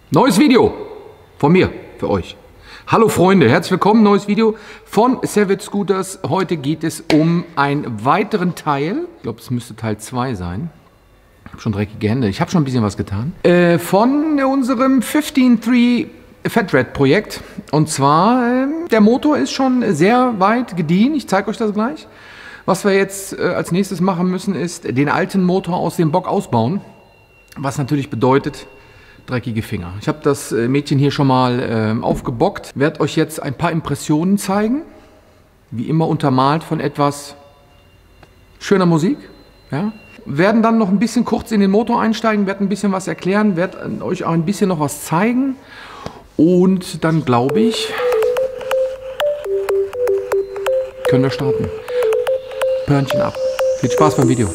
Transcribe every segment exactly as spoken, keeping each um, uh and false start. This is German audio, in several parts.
Neues Video von mir für euch. Hallo Freunde, herzlich willkommen, neues Video von Savage Scooters. Heute geht es um einen weiteren Teil, ich glaube es müsste Teil zwei sein. Ich habe schon dreckige Hände, ich habe schon ein bisschen was getan. Äh, von unserem fifteen three Fat Red Projekt. Und zwar, äh, der Motor ist schon sehr weit gediehen, ich zeige euch das gleich. Was wir jetzt äh, als nächstes machen müssen, ist den alten Motor aus dem Bock ausbauen. Was natürlich bedeutet, dreckige Finger. Ich habe das Mädchen hier schon mal äh, aufgebockt. Werde euch jetzt ein paar Impressionen zeigen. Wie immer untermalt von etwas schöner Musik. Ja. Werden dann noch ein bisschen kurz in den Motor einsteigen, werde ein bisschen was erklären, werde euch auch ein bisschen noch was zeigen. Und dann glaube ich, können wir starten. Hörnchen ab. Viel Spaß beim Video.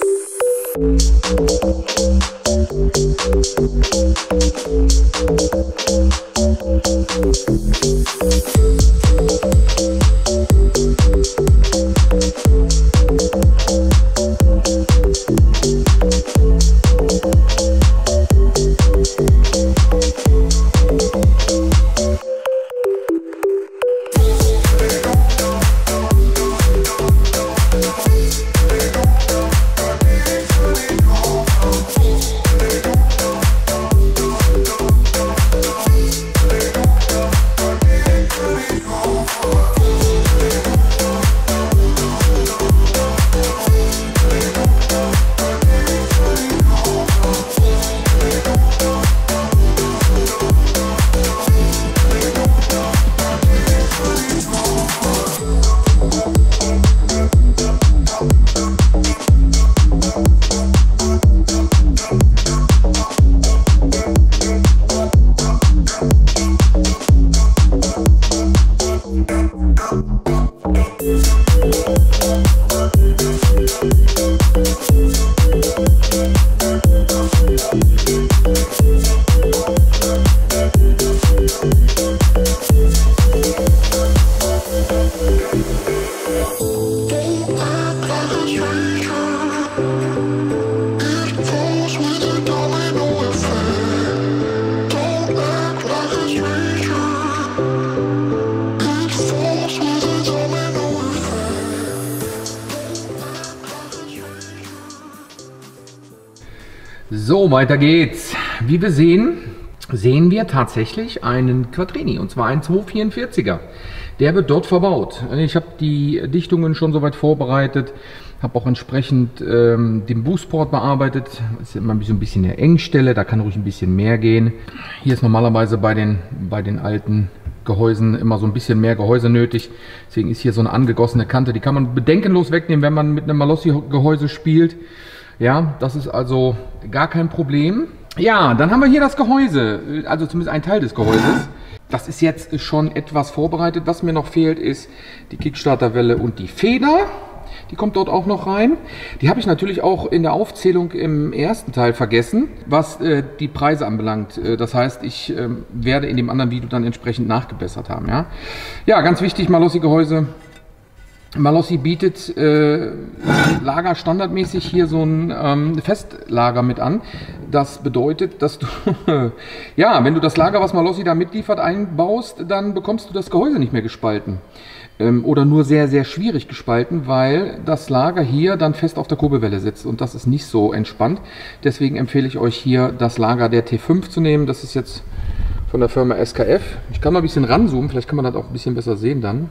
So, weiter geht's. Wie wir sehen, sehen wir tatsächlich einen Quattrini, und zwar einen zweihundertvierundvierziger. Der wird dort verbaut. Ich habe die Dichtungen schon soweit vorbereitet, habe auch entsprechend ähm, den Boostport bearbeitet. Das ist immer ein bisschen, ein bisschen eine Engstelle, da kann ruhig ein bisschen mehr gehen. Hier ist normalerweise bei den, bei den alten Gehäusen immer so ein bisschen mehr Gehäuse nötig. Deswegen ist hier so eine angegossene Kante, die kann man bedenkenlos wegnehmen, wenn man mit einem Malossi-Gehäuse spielt. Ja, das ist also gar kein Problem. Ja, dann haben wir hier das Gehäuse, also zumindest ein Teil des Gehäuses. Das ist jetzt schon etwas vorbereitet. Was mir noch fehlt, ist die Kickstarterwelle und die Feder. Die kommt dort auch noch rein. Die habe ich natürlich auch in der Aufzählung im ersten Teil vergessen, was äh, die Preise anbelangt. Das heißt, ich äh, werde in dem anderen Video dann entsprechend nachgebessert haben. Ja, ja, ganz wichtig, Malossi-Gehäuse. Malossi bietet äh, Lager standardmäßig hier so ein ähm, Festlager mit an. Das bedeutet, dass du, ja, wenn du das Lager, was Malossi da mitliefert, einbaust, dann bekommst du das Gehäuse nicht mehr gespalten. Ähm, oder nur sehr, sehr schwierig gespalten, weil das Lager hier dann fest auf der Kurbelwelle sitzt. Und das ist nicht so entspannt. Deswegen empfehle ich euch hier das Lager der T fünf zu nehmen. Das ist jetzt von der Firma S K F. Ich kann mal ein bisschen ranzoomen, vielleicht kann man das auch ein bisschen besser sehen dann.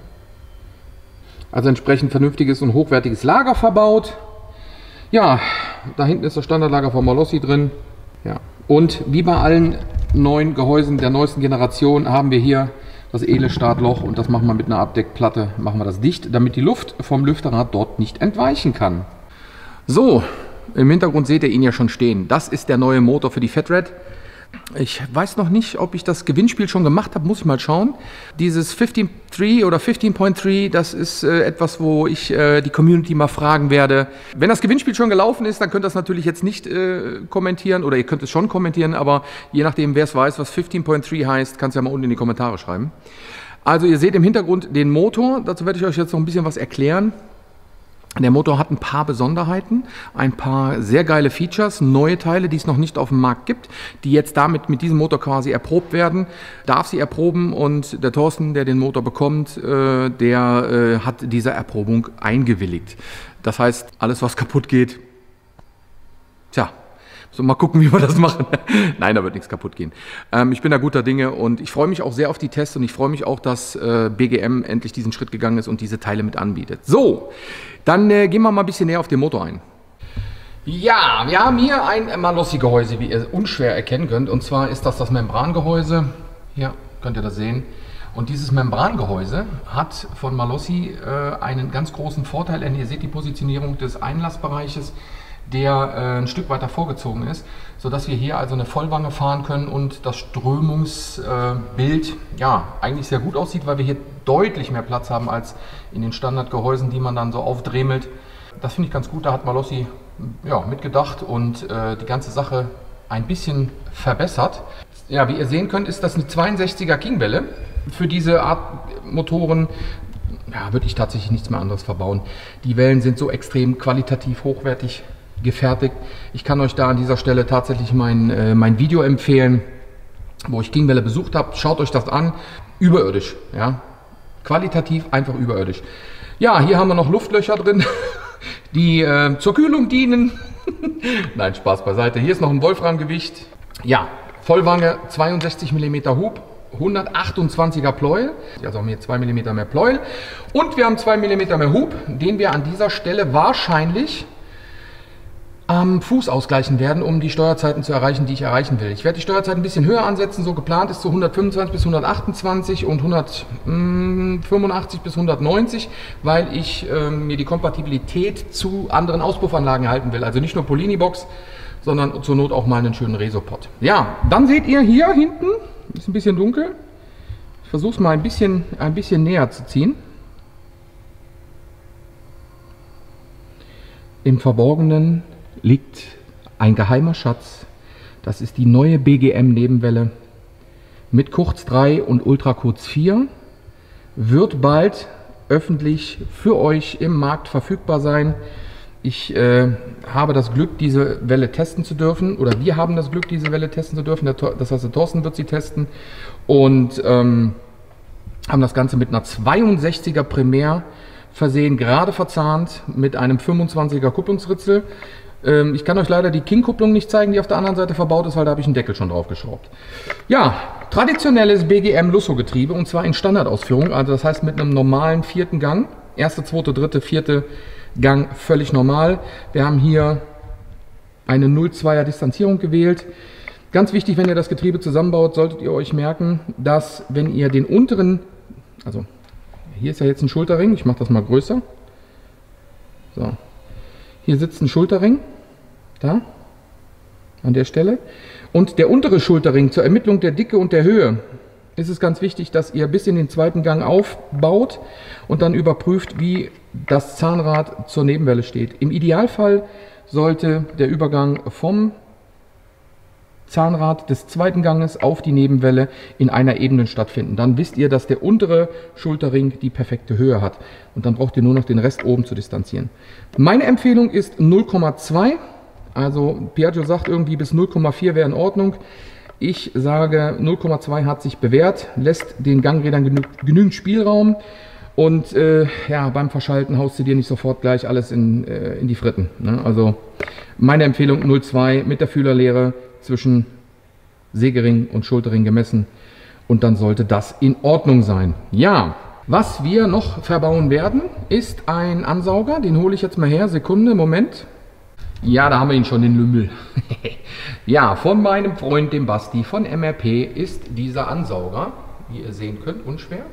Also entsprechend vernünftiges und hochwertiges Lager verbaut. Ja, da hinten ist das Standardlager von Malossi drin. Ja. Und wie bei allen neuen Gehäusen der neuesten Generation haben wir hier das edle Startloch, und das machen wir mit einer Abdeckplatte, machen wir das dicht, damit die Luft vom Lüfterrad dort nicht entweichen kann. So, im Hintergrund seht ihr ihn ja schon stehen. Das ist der neue Motor für die Fat Red. Ich weiß noch nicht, ob ich das Gewinnspiel schon gemacht habe, muss ich mal schauen. Dieses fifteen three oder fifteen point three, das ist äh, etwas, wo ich äh, die Community mal fragen werde. Wenn das Gewinnspiel schon gelaufen ist, dann könnt ihr das natürlich jetzt nicht äh, kommentieren, oder ihr könnt es schon kommentieren, aber je nachdem, wer es weiß, was fifteen point three heißt, kannst du ja mal unten in die Kommentare schreiben. Also ihr seht im Hintergrund den Motor, dazu werde ich euch jetzt noch ein bisschen was erklären. Der Motor hat ein paar Besonderheiten, ein paar sehr geile Features, neue Teile, die es noch nicht auf dem Markt gibt, die jetzt damit mit diesem Motor quasi erprobt werden, darf sie erproben und der Thorsten, der den Motor bekommt, äh, der äh, hat dieser Erprobung eingewilligt. Das heißt, alles was kaputt geht, tja, so, mal gucken, wie wir das machen. Nein, da wird nichts kaputt gehen. Ähm, ich bin da guter Dinge und ich freue mich auch sehr auf die Tests und ich freue mich auch, dass äh, B G M endlich diesen Schritt gegangen ist und diese Teile mit anbietet. So, dann äh, gehen wir mal ein bisschen näher auf den Motor ein. Ja, wir haben hier ein Malossi-Gehäuse, wie ihr unschwer erkennen könnt. Und zwar ist das das Membrangehäuse. Hier könnt ihr das sehen. Und dieses Membrangehäuse hat von Malossi äh, einen ganz großen Vorteil, denn ihr seht die Positionierung des Einlassbereiches, der äh, ein Stück weiter vorgezogen ist, sodass wir hier also eine Vollwange fahren können und das Strömungsbild äh, ja, eigentlich sehr gut aussieht, weil wir hier deutlich mehr Platz haben als in den Standardgehäusen, die man dann so aufdremelt. Das finde ich ganz gut, da hat Malossi ja, mitgedacht und äh, die ganze Sache ein bisschen verbessert. Ja, wie ihr sehen könnt, ist das eine zweiundsechziger King-Welle. Für diese Art Motoren ja, würde ich tatsächlich nichts mehr anderes verbauen. Die Wellen sind so extrem qualitativ hochwertig gefertigt. Ich kann euch da an dieser Stelle tatsächlich mein, äh, mein Video empfehlen, wo ich King-Welle besucht habe. Schaut euch das an. Überirdisch. Ja? Qualitativ einfach überirdisch. Ja, hier haben wir noch Luftlöcher drin, die äh, zur Kühlung dienen. Nein, Spaß beiseite. Hier ist noch ein Wolframgewicht. Ja, Vollwange, zweiundsechzig Millimeter Hub, hundertachtundzwanziger Pleuel. Also haben wir zwei Millimeter mehr Pleuel. Und wir haben zwei Millimeter mehr Hub, den wir an dieser Stelle wahrscheinlich am Fuß ausgleichen werden, um die Steuerzeiten zu erreichen, die ich erreichen will. Ich werde die Steuerzeit ein bisschen höher ansetzen, so geplant ist so hundertfünfundzwanzig bis hundertachtundzwanzig und hundertfünfundachtzig bis hundertneunzig, weil ich äh, mir die Kompatibilität zu anderen Auspuffanlagen halten will. Also nicht nur Polini-Box, sondern zur Not auch mal einen schönen Resopod. Ja, dann seht ihr hier hinten, ist ein bisschen dunkel, ich versuche es mal ein bisschen, ein bisschen näher zu ziehen. Im Verborgenen liegt ein geheimer Schatz. Das ist die neue B G M Nebenwelle mit Kurz drei und Ultra Kurz vier. Wird bald öffentlich für euch im Markt verfügbar sein. Ich äh, habe das Glück, diese Welle testen zu dürfen, oder wir haben das Glück, diese Welle testen zu dürfen. Das heißt, der Thorsten wird sie testen und ähm, haben das Ganze mit einer zweiundsechziger Primär versehen, gerade verzahnt mit einem fünfundzwanziger Kupplungsritzel. Ähm, ich kann euch leider die King-Kupplung nicht zeigen, die auf der anderen Seite verbaut ist, weil da habe ich einen Deckel schon drauf geschraubt. Ja, traditionelles B G M Lusso-Getriebe und zwar in Standardausführung, also das heißt mit einem normalen vierten Gang. Erste, zweite, dritte, vierte Gang völlig normal. Wir haben hier eine null Komma zweier Distanzierung gewählt. Ganz wichtig, wenn ihr das Getriebe zusammenbaut, solltet ihr euch merken, dass wenn ihr den unteren, also hier ist ja jetzt ein Schulterring, ich mache das mal größer. So. Hier sitzt ein Schulterring, da, an der Stelle. Und der untere Schulterring zur Ermittlung der Dicke und der Höhe ist es ganz wichtig, dass ihr bis in den zweiten Gang aufbaut und dann überprüft, wie das Zahnrad zur Nebenwelle steht. Im Idealfall sollte der Übergang vom Zahnrad des zweiten Ganges auf die Nebenwelle in einer Ebene stattfinden. Dann wisst ihr, dass der untere Schulterring die perfekte Höhe hat. Und dann braucht ihr nur noch den Rest oben zu distanzieren. Meine Empfehlung ist null Komma zwei. Also Piaggio sagt irgendwie bis null Komma vier wäre in Ordnung. Ich sage, null Komma zwei hat sich bewährt, lässt den Gangrädern genü genügend Spielraum. Und äh, ja, beim Verschalten haust du dir nicht sofort gleich alles in, äh, in die Fritten. Ne? Also meine Empfehlung null Komma zwei mit der Fühlerlehre zwischen Sägering und Schulterring gemessen. Und dann sollte das in Ordnung sein. Ja, was wir noch verbauen werden, ist ein Ansauger. Den hole ich jetzt mal her. Sekunde, Moment. Ja, da haben wir ihn schon, den Lümmel. Ja, von meinem Freund, dem Basti von M R P, ist dieser Ansauger, wie ihr sehen könnt, unschwer.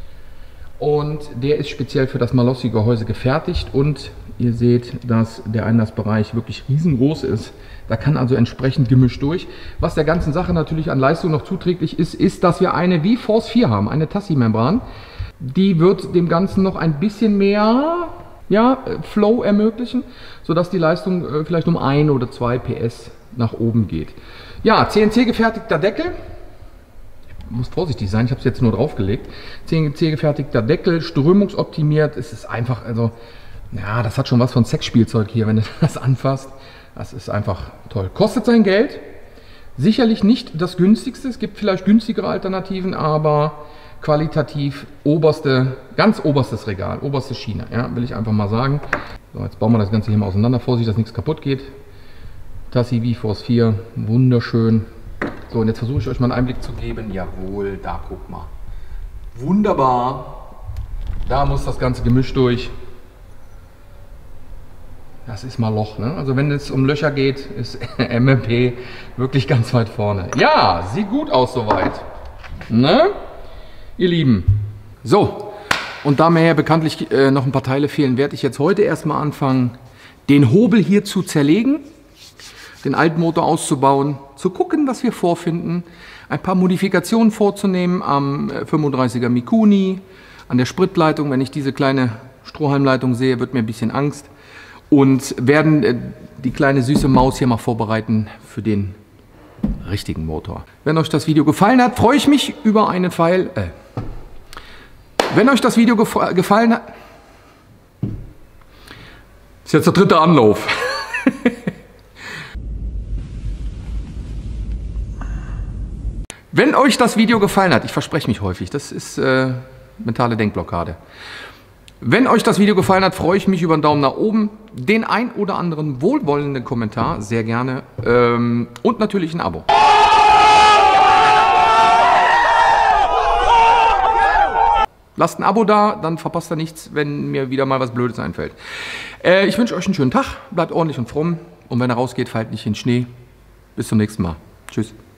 Und der ist speziell für das Malossi-Gehäuse gefertigt und ihr seht, dass der Einlassbereich wirklich riesengroß ist. Da kann also entsprechend gemischt durch. Was der ganzen Sache natürlich an Leistung noch zuträglich ist, ist, dass wir eine V Force vier haben, eine Tassi-Membran. Die wird dem Ganzen noch ein bisschen mehr ja, Flow ermöglichen, sodass die Leistung äh, vielleicht um ein oder zwei P S nach oben geht. Ja, C N C gefertigter Deckel. Ich muss vorsichtig sein, ich habe es jetzt nur draufgelegt. C N C gefertigter Deckel, strömungsoptimiert. Es ist einfach, also Ja, das hat schon was von Sexspielzeug hier, wenn du das anfasst. Das ist einfach toll. Kostet sein Geld. Sicherlich nicht das günstigste. Es gibt vielleicht günstigere Alternativen, aber qualitativ oberste, ganz oberstes Regal, oberste Schiene, ja, will ich einfach mal sagen. So, jetzt bauen wir das Ganze hier mal auseinander. Vorsicht, dass nichts kaputt geht. Tassi V-Force vier, wunderschön. So, und jetzt versuche ich euch mal einen Einblick zu geben. Jawohl, da guck mal. Wunderbar. Da muss das ganze Gemisch durch. Das ist mal Loch, ne? Also wenn es um Löcher geht, ist M M P wirklich ganz weit vorne. Ja, sieht gut aus soweit. Ne? Ihr Lieben. So, und da mir ja bekanntlich äh, noch ein paar Teile fehlen, werde ich jetzt heute erstmal anfangen, den Hobel hier zu zerlegen, den Altmotor auszubauen, zu gucken, was wir vorfinden, ein paar Modifikationen vorzunehmen am fünfunddreißiger Mikuni, an der Spritleitung. Wenn ich diese kleine Strohhalmleitung sehe, wird mir ein bisschen Angst. Und werden äh, die kleine süße Maus hier mal vorbereiten für den richtigen Motor. Wenn euch das Video gefallen hat, freue ich mich über einen Pfeil. Äh, wenn euch das Video gef gefallen hat, ist jetzt der dritte Anlauf. Wenn euch das Video gefallen hat, ich verspreche mich häufig, das ist äh, mentale Denkblockade. Wenn euch das Video gefallen hat, freue ich mich über einen Daumen nach oben, den ein oder anderen wohlwollenden Kommentar, sehr gerne, ähm, und natürlich ein Abo. Lasst ein Abo da, dann verpasst ihr nichts, wenn mir wieder mal was Blödes einfällt. Äh, ich wünsche euch einen schönen Tag, bleibt ordentlich und fromm und wenn ihr rausgeht, fallt nicht in den Schnee. Bis zum nächsten Mal. Tschüss.